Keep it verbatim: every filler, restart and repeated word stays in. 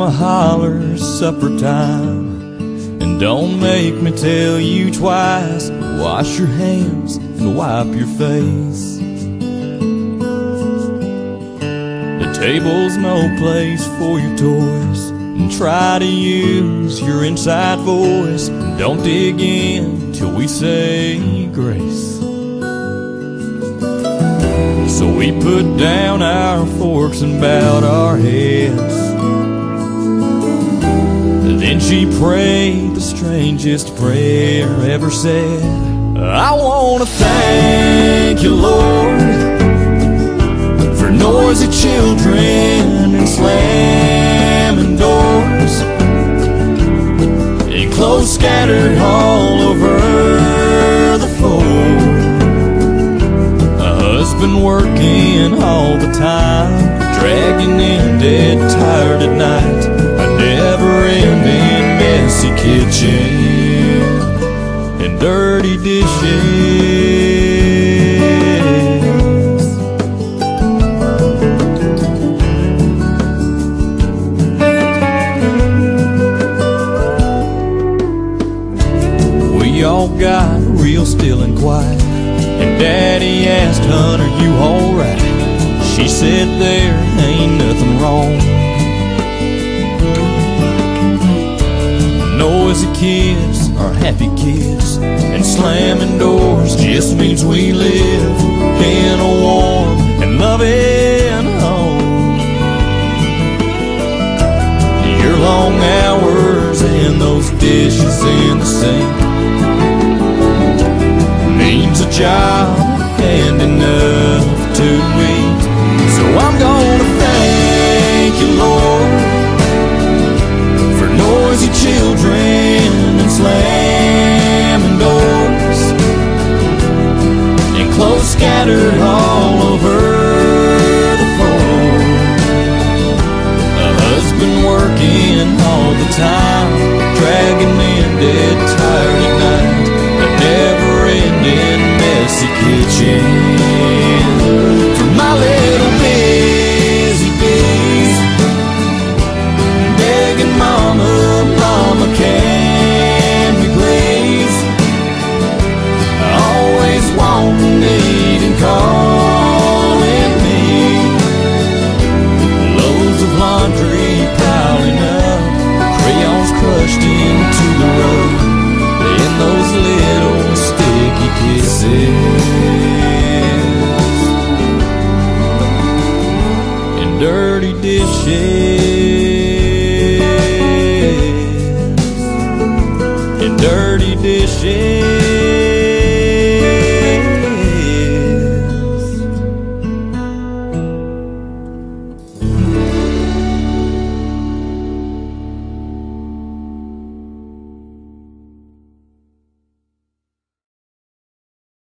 mama hollers supper time, and don't make me tell you twice, wash your hands and wipe your face. The table's no place for your toys, and try to use your inside voice. Don't dig in till we say grace. So we put down our forks and bowed our heads. Then she prayed the strangest prayer ever said. I want to thank you, Lord, for noisy children and slamming doors, and clothes scattered all over the floor. A husband working all the time, dragging in dead tired at night. A never-ending messy kitchen and dirty dishes. We all got real still and quiet, and Daddy asked, "Hun, are you alright?" She said, "There ain't nothing wrong." Noisy kids are happy kids, and slamming doors just means we live in a warm and loving home. Your long hours and those dishes in the sink means a job and enough to eat. So I'm gonna thank you, Lord, for noisy children and slamming doors, and clothes scattered all over the floor. A husband working all the time, dragging in dead tired at night. A never-ending messy kitchen for my little busy days, begging mama, mama, can we please? Always wanting, needing, calling me. Loads of laundry piling up, crayons crushed into the road, and those little sticky kisses and dirty dishes. Dirty dishes.